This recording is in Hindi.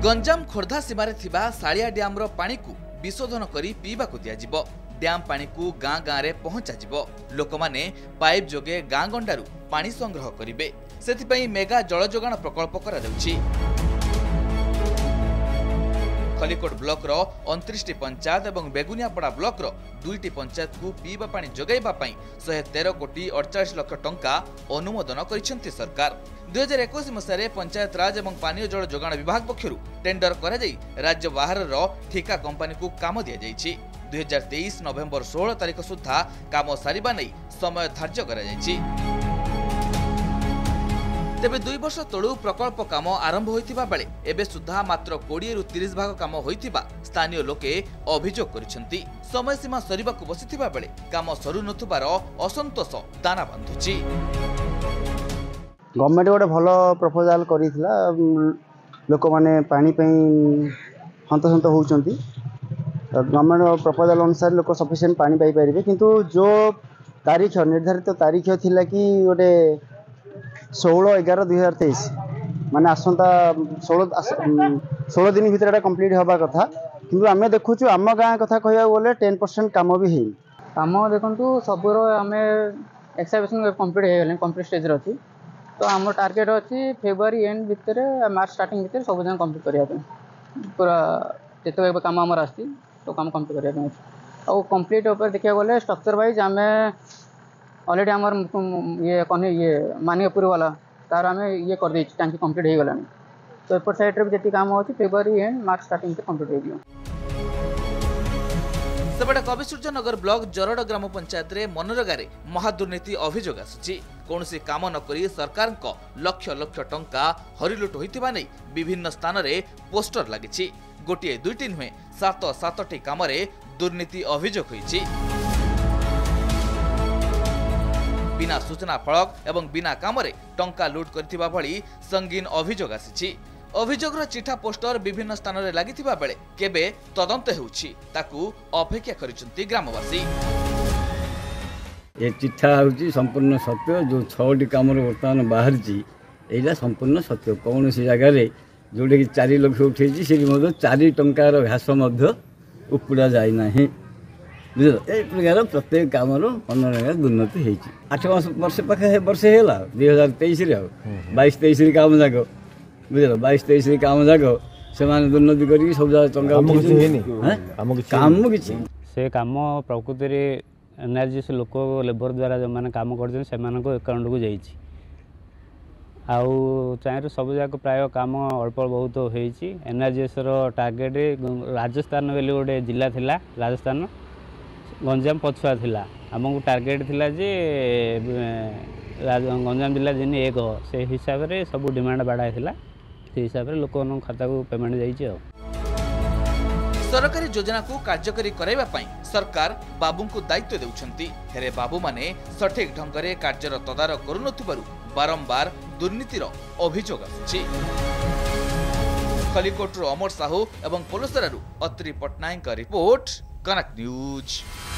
गंजाम खोर्धा सीमार थिबा सालिया डैम रो पानी को विशोधन करी पीवा को दिया डैम पानी को गाँ गाँ रे पहुंचा लोक माने पाइप जोगे गाँ गंडारू पानी संग्रह करिवे सेथिपई मेगा जल जोगाण प्रकल्प करा जाउछि। खलिकोट ब्लॉक रो 29 पंचायत और बेगुनियापड़ा ब्लॉक रो 2टी पंचायत को पीवा पानी जोगाइबा पई 113 कोटी 48 लाख टंका अनुमोदन करिसेंती सरकार। 2021 मसीह पंचायत राज और पानीय जल जोगाण विभाग पक्षरु टेंडर करा जाई राज्य बाहर रो ठिका कंपनी को काम दिया जाइछि। 2023 नवेम्बर 16 तारिख सुधा काम सारिबा नै समय धार्य करा जाइछि। तेबे 2 वर्ष तळु प्रकल्प काम आरंभ होइतिबा बेले एबे सुधा मात्र 20 रु 30 भाग काम होइतिबा स्थानीय लोके अभियोग करिसेंती। समय सीमा सरिबाकु बसितिबा बेले काम सरू नथुबार असंतोष दाना बांधुछि। गवर्नमेंट गोटे भल प्रपोजाल करिथिला लोक माने पानी पई हंतसंत होउचंती। गवर्नमेंट प्रपोजाल अनुसार लोक सफिशिएंट पानी पाई परिबे किंतु जो तारीख निर्धारित तारीख थिला कि गोटे 16/11/2023 माने आसंता 16 दिन भीतर कंप्लीट हवा कथा किंतु आमे देखुछु आम गाँ कथा कहया बोले 10% काम भी हेई काम देखंतु सबरो आमे एक्सकवेशन कंप्लीट हे गेले कंप्लीट स्टेज रे अछि। तो आम टार्गेट अछि फेब्रुआरी एंड भीतर मार्च स्टार्टिंग भीतर सब जन कंप्लीट करिया पे पूरा जेते काम हमर आछि तो काम कंप्लीट करिया पे और कंप्लीट ऊपर देखिया बोले स्ट्रक्चर वाइज आमे ऑलरेडी आमर ये कने ये मानिकपुर वाला तार आमे ये कर दै टांकी कंप्लीट हे गलानी। तो ऊपर साइड रे जेती काम होछि फेब्रुआरी एंड मार्च स्टार्टिंग से कंप्लीट हे दियो। सेबडा कविसूर्यनगर ब्लॉक जरड ग्राम पंचायत रे मनरेगा रे महादुर्नीति अभियोग आसुछि। कोनोसी काम न करी सरकार को लक्ष लक्ष टंका हरिलुट होइतिबा नै विभिन्न स्थान रे पोस्टर लागिछि। गोटिए दुईटी नुहे 7-7टी काम रे दुर्नीति अभियोग होइछि। बिना सूचना फलक एवं बिना काम रे टंका लुट करथिबा भली संगीन अभियोग आसिछि। अभियोगर चिठा पोस्टर विभिन्न स्थान रे लागिथिबा बेले केबे तदंत हेउछि ताकू अपेक्षा करिसंती ग्रामवासी। ये चिठा होछि संपूर्ण सत्य जो 6टी काम रे वर्तमान बाहरछि एला संपूर्ण सत्य। कौन सी जगह रे जोडे कि 4 लाख उठेछि से मधो 4 टंका रो घास मध्य उपुडा जाय नाही। ए प्रकार प्रत्येक काम मनरेगा दुर्नीति होती 8 वर्ष पाखे वर्ष है 2023 22-23 काम जाक बुझल 22-23 काम जाक से दुर्नीति कर सब काम किसी से काम प्रकृति एनआरजीएस लोक लेबर द्वारा जो मैंने काम कर अकाउंट को जाइए आउ चाहे सब जाक प्राय काम अल्प बहुत होती। एनआरजीएस टार्गेट राजस्थान बेले गोटे जिला थिला राजस्थान गंजाम पछुआ थिला आमको टार्गेट थिला जे गंजाम जिला जिन 1 से हिसाब रे सब डिमांड बढ़ाई थिला से हिसाब रे लोक खाता को पेमेंट जाइए। सरकारी योजना को कार्यकारी कराइबा पई सरकार बाबू को दायित्व देउछंती हेरे बाबू माने सठिक ढंग रे कार्यर तदारक करू नथुबारु बारंबार दुर्नीतिर अभियोग आछि। खलिकोटरू अमर साहू एवं पोलसरारू अत्रि पटनायक रिपोर्ट कनक न्यूज।